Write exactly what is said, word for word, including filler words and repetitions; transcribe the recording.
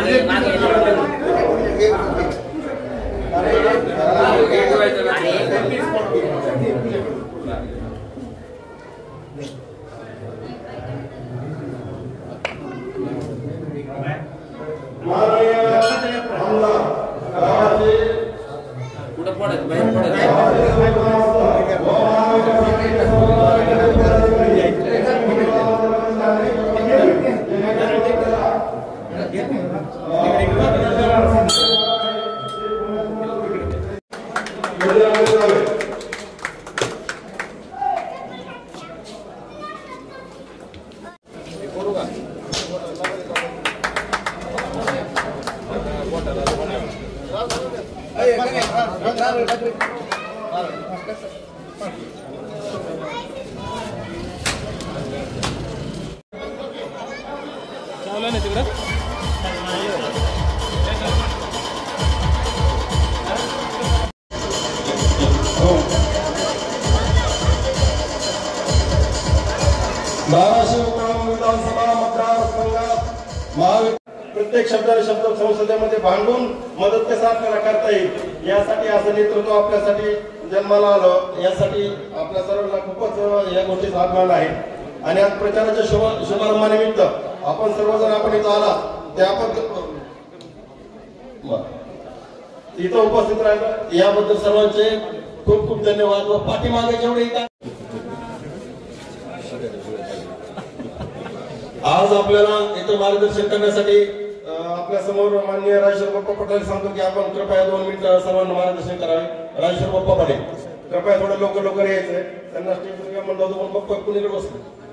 प्रत्येक शब्दाला शब्द संसदेमध्ये भांडून मदत कसा आपल्याला करता येईल यासाठी असं नेतृत्व आपल्यासाठी जन्माला आलं, यासाठी आपल्या सर्वांना खूपच या गोष्टीचा अभिमान आहे. आणि आज प्रचाराच्या शुभ शुभारंभानिमित्त आपण सर्वजण आपण इथं आला त्याबद्दल इथं उपस्थित राहिलं याबद्दल सर्वांचे खूप खूप धन्यवाद. व पाठीमागे जेवढे इथं आज आपल्याला इथं मार्गदर्शन करण्यासाठी आपल्या समोर माननीय राजेश्वर बाप्पा पटेल सांगतो की आपण कृपया दोन मिनिटं सर्वांना मार्गदर्शन करावे. राजेश्वर बाप्पा पटेल कृपया थोडं लवकर लवकर यायचंय, त्यांना स्टेजवर म्हणलं होतं पण बाप्पा कुणीकडे बसले.